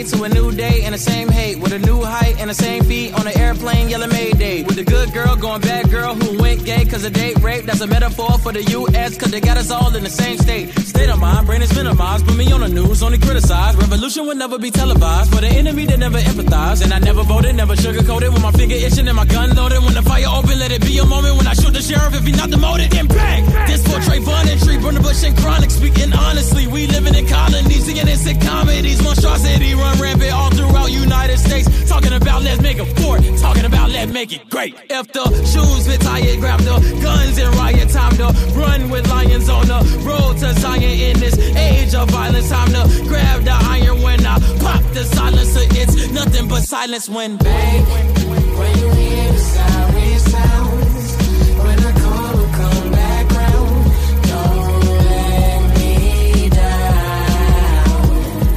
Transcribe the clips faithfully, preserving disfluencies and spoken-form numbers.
to a new day and the same hate. With a new height and the same feet on an airplane yelling Mayday. With the good girl going bad girl who went gay cause of date rape. That's a metaphor for the U S cause they got us all in the same state. State of mind, brain is minimized. Put me on the news, only criticized. Revolution would never be televised. For the enemy they never empathize. And I never voted, never sugarcoated. With my finger itching and my gun loaded. When the fire open, let it be a moment. When I shoot the sheriff, if he not demoted, then bang! This for Trayvon and Tree, burn the bush and chronic. Speaking honestly, we living in colonies, seeing innocent comedies. Monstrosity run rampant all throughout United States. Talking about let's make a fort, talking about let's make it great. If the shoes fit tight, grab the guns and riot. Time to run with lions on the road to Zion in this age of violence. Time to grab the iron when I pop the silencer. It's nothing but silence when, babe, when you hear the siren sounds, when I call, will come back round. Don't let me down,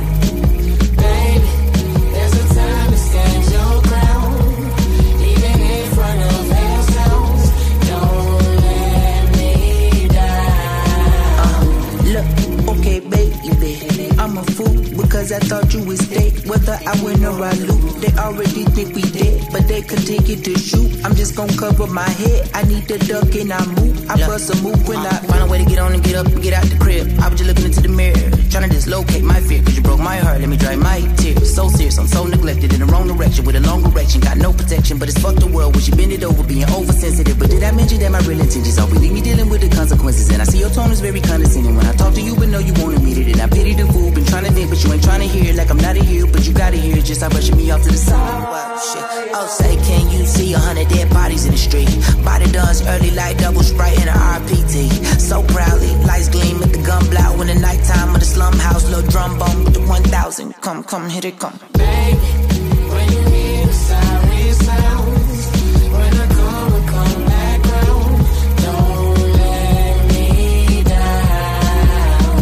baby. There's a time to stand your ground, even in front of hell sounds. Don't let me down. Uh, look, okay, baby, I'm a fool because I thought you was dead. Whether I win or I lose, they already think we dead, but they continue to shoot. I'm just gonna cover my head. I need to duck and I move. I yeah. bust a move when uh, I find a way to get on and get up and get out the crib. I was just looking into the mirror, trying to dislocate my fear. Cause you broke my heart, let me dry my tears. So serious, I'm so neglected in the wrong direction with a long direction. Got no protection, but it's fuck the world when you bend it over, being oversensitive. But did I mention that my real intentions are really me dealing with the consequences? And I see your tone is very condescending when I talk to you, but know you won't admit it. And I pity the fool, been trying to think, but you ain't trying to hear it. Like I'm not a hero, but you gotta hear it. Just stop rushing me off to the side. Wow, shit. Oh, say, can you see a hundred dead bodies in the street? Body dance early like double sprite in a R P T. So proudly, lights gleam at the gun blow in the nighttime of the slum house. Little drum bone with the one thousand. Come, come, hit it, come. Baby, when you hear the siren sounds, when I call, will come back round. Don't let me down,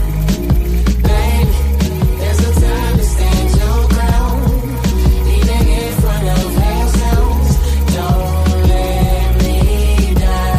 baby. There's a time to stand your ground, even in front of hell sounds. Don't let me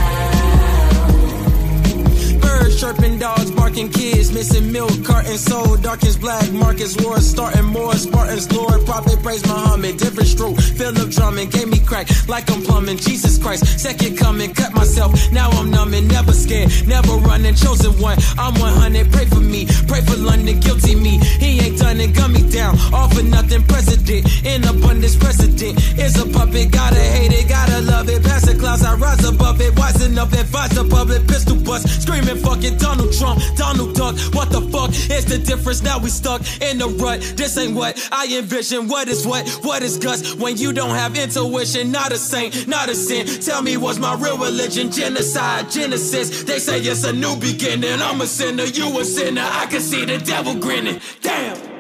down. birds chirping, dogs barking, kids missing milk carton sold. Dark as black, Marcus wars starting more. Spartans, Lord, prophet, praise Muhammad. Different stroke, Philip drumming, gave me crack like I'm plumbing. Jesus Christ, second coming, cut myself. Now I'm numbing, never scared, never running. Chosen one, I'm one hundred. Pray for me, pray for London, guilty me. He ain't done it, gun me down. All for nothing, president in abundance. President is a puppet, gotta hate it, gotta love it. Past the clouds, I rise above it. Wisen up, advise the public. Pistol bust, screaming, fucking Donald Trump, Donald Duck. What the fuck is the difference? Now we stuck in the rut. This ain't what I envision. What is what? What is guts? When you don't have intuition, not a saint, not a sin. Tell me what's my real religion? Genocide, Genesis. They say it's a new beginning. I'm a sinner, you a sinner. I can see the devil grinning. Damn.